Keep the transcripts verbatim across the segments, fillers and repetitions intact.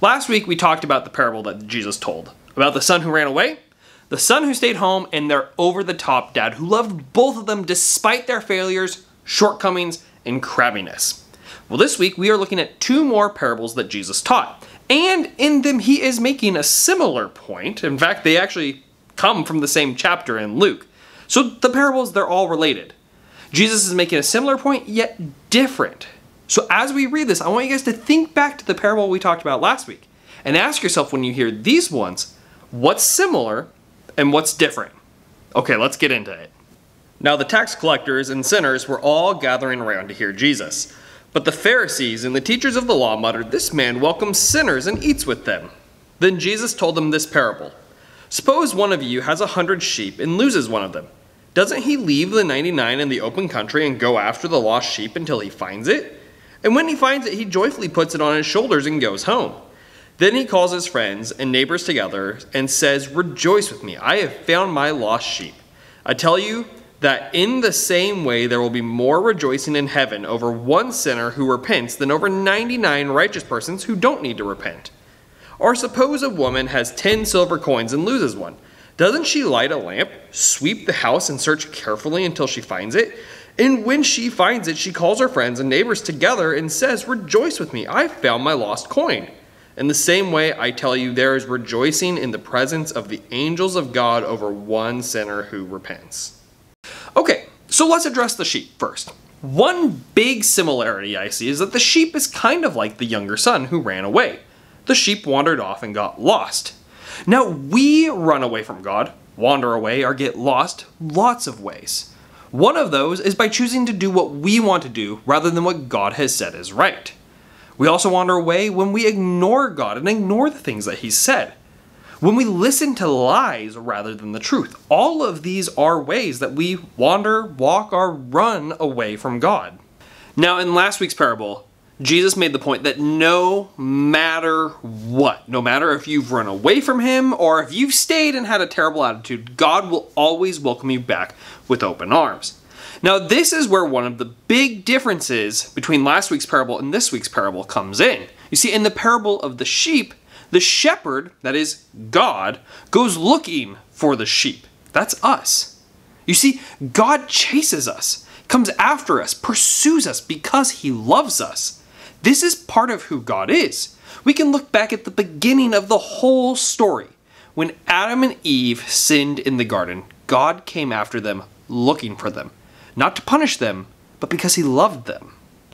Last week we talked about the parable that Jesus told, about the son who ran away, the son who stayed home, and their over-the-top dad who loved both of them despite their failures, shortcomings, and crabbiness. Well, this week we are looking at two more parables that Jesus taught, and in them he is making a similar point. In fact, they actually come from the same chapter in Luke. So the parables, they're all related. Jesus is making a similar point, yet different. So as we read this, I want you guys to think back to the parable we talked about last week and ask yourself when you hear these ones, what's similar and what's different? Okay, let's get into it. Now the tax collectors and sinners were all gathering around to hear Jesus. But the Pharisees and the teachers of the law muttered, "This man welcomes sinners and eats with them." Then Jesus told them this parable. "Suppose one of you has a hundred sheep and loses one of them. Doesn't he leave the ninety-nine in the open country and go after the lost sheep until he finds it? And when he finds it, he joyfully puts it on his shoulders and goes home. Then he calls his friends and neighbors together and says, 'Rejoice with me, I have found my lost sheep.' I tell you that in the same way there will be more rejoicing in heaven over one sinner who repents than over ninety-nine righteous persons who don't need to repent. Or suppose a woman has ten silver coins and loses one. Doesn't she light a lamp, sweep the house, and search carefully until she finds it? And when she finds it, she calls her friends and neighbors together and says, 'Rejoice with me, I found my lost coin.' In the same way, I tell you, there is rejoicing in the presence of the angels of God over one sinner who repents." Okay, so let's address the sheep first. One big similarity I see is that the sheep is kind of like the younger son who ran away. The sheep wandered off and got lost. Now, we run away from God, wander away, or get lost lots of ways. One of those is by choosing to do what we want to do rather than what God has said is right. We also wander away when we ignore God and ignore the things that He's said. When we listen to lies rather than the truth. All of these are ways that we wander, walk, or run away from God. Now, in last week's parable, Jesus made the point that no matter what, no matter if you've run away from Him or if you've stayed and had a terrible attitude, God will always welcome you back with open arms. Now, this is where one of the big differences between last week's parable and this week's parable comes in. You see, in the parable of the sheep, the shepherd, that is God, goes looking for the sheep. That's us. You see, God chases us, comes after us, pursues us because He loves us. This is part of who God is. We can look back at the beginning of the whole story. When Adam and Eve sinned in the garden, God came after them, looking for them. Not to punish them, but because He loved them.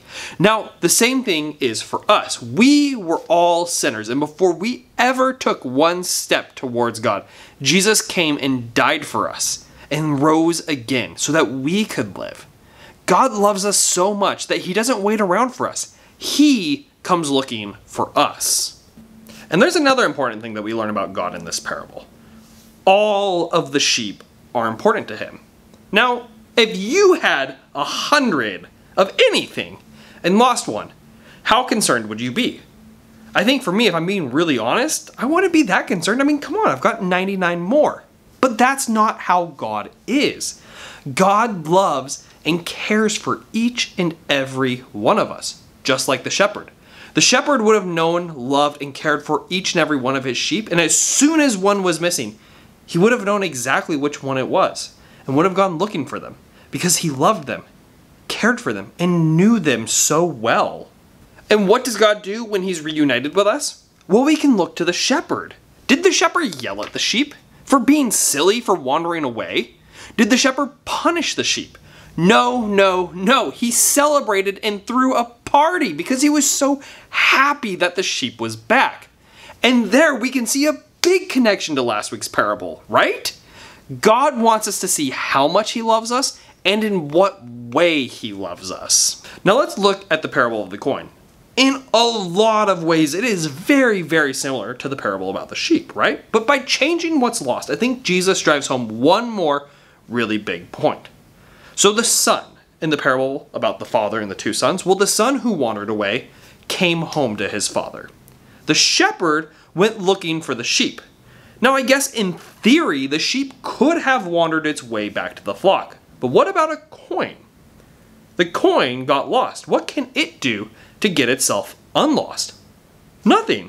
Now, the same thing is for us. We were all sinners, and before we ever took one step towards God, Jesus came and died for us and rose again so that we could live. God loves us so much that He doesn't wait around for us. He comes looking for us. And there's another important thing that we learn about God in this parable. All of the sheep are important to Him. Now, if you had a hundred of anything and lost one, how concerned would you be? I think for me, if I'm being really honest, I wouldn't be that concerned. I mean, come on, I've got ninety-nine more. But that's not how God is. God loves and cares for each and every one of us, just like the shepherd. The shepherd would have known, loved, and cared for each and every one of his sheep, and as soon as one was missing, he would have known exactly which one it was and would have gone looking for them because He loved them, cared for them, and knew them so well. And what does God do when He's reunited with us? Well, we can look to the shepherd. Did the shepherd yell at the sheep for being silly, for wandering away? Did the shepherd punish the sheep? No, no, no. He celebrated and threw a party because He was so happy that the sheep was back. And there we can see a big connection to last week's parable, right? God wants us to see how much He loves us and in what way He loves us. Now let's look at the parable of the coin. In a lot of ways, it is very, very similar to the parable about the sheep, right? But by changing what's lost, I think Jesus drives home one more really big point. So the son in the parable about the father and the two sons, well, the son who wandered away came home to his father. The shepherd went looking for the sheep. Now, I guess in theory, the sheep could have wandered its way back to the flock. But what about a coin? The coin got lost. What can it do to get itself unlost? Nothing.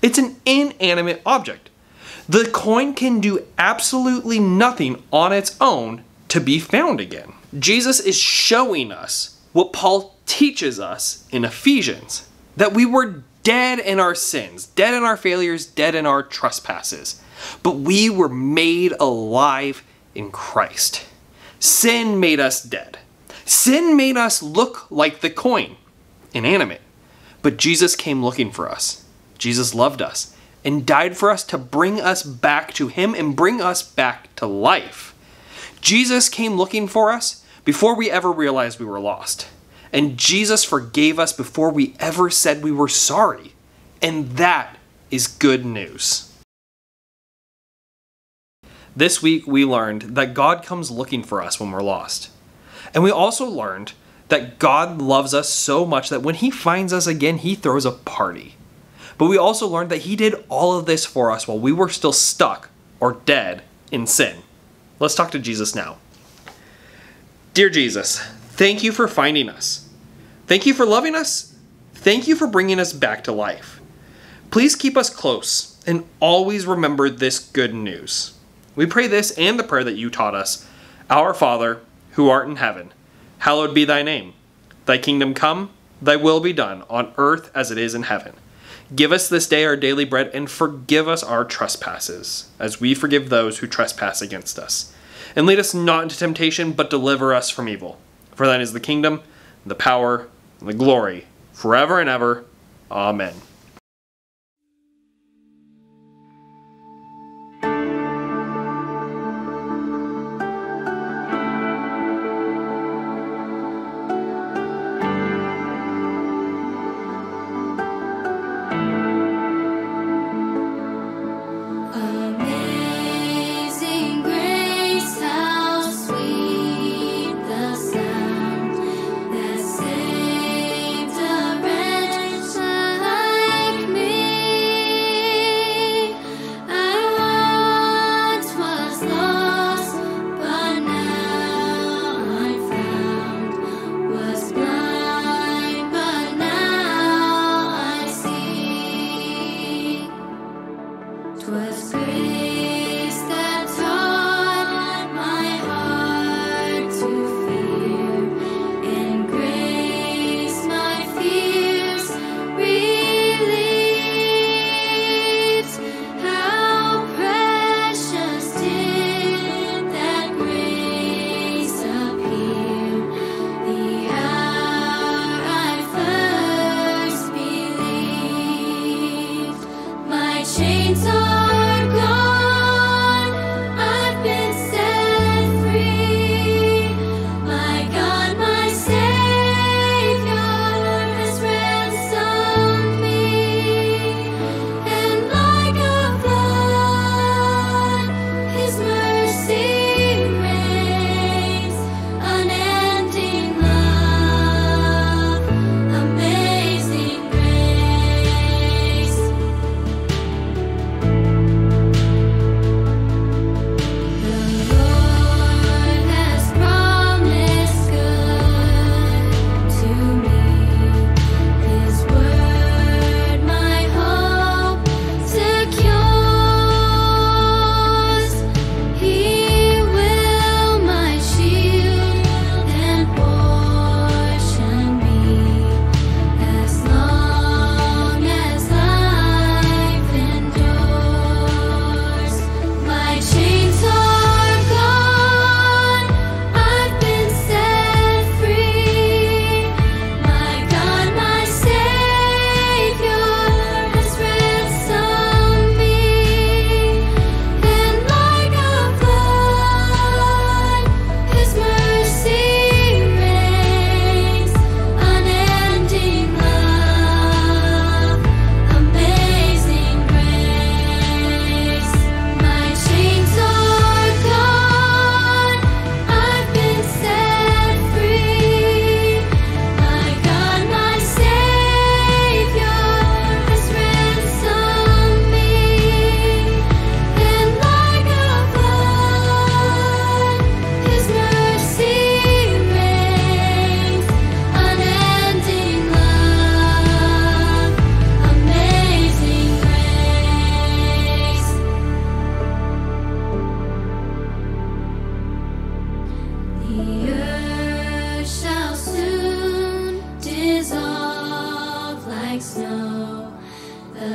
It's an inanimate object. The coin can do absolutely nothing on its own to be found again. Jesus is showing us what Paul teaches us in Ephesians, that we were dead in our sins, dead in our failures, dead in our trespasses, but we were made alive in Christ. Sin made us dead. Sin made us look like the coin, inanimate. But Jesus came looking for us. Jesus loved us and died for us to bring us back to him and bring us back to life. Jesus came looking for us before we ever realized we were lost. And Jesus forgave us before we ever said we were sorry. And that is good news. This week we learned that God comes looking for us when we're lost. And we also learned that God loves us so much that when he finds us again, he throws a party. But we also learned that he did all of this for us while we were still stuck or dead in sin. Let's talk to Jesus now. Dear Jesus, thank you for finding us. Thank you for loving us. Thank you for bringing us back to life. Please keep us close and always remember this good news. We pray this and the prayer that you taught us. Our Father, who art in heaven, hallowed be thy name. Thy kingdom come, thy will be done, on earth as it is in heaven. Give us this day our daily bread, and forgive us our trespasses, as we forgive those who trespass against us. And lead us not into temptation, but deliver us from evil. For thine is the kingdom, the power, and the glory, forever and ever. Amen. Chains are gone.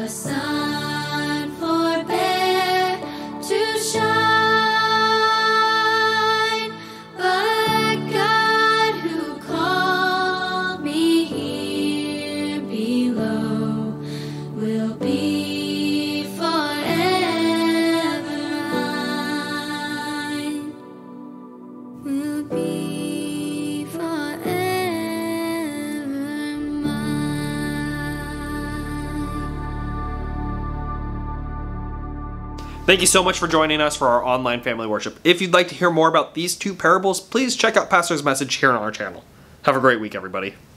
sun forbear to shine, but God who called me here below will be forever mine, will be forever mine. Thank you so much for joining us for our online family worship. If you'd like to hear more about these two parables, please check out Pastor's message here on our channel. Have a great week, everybody.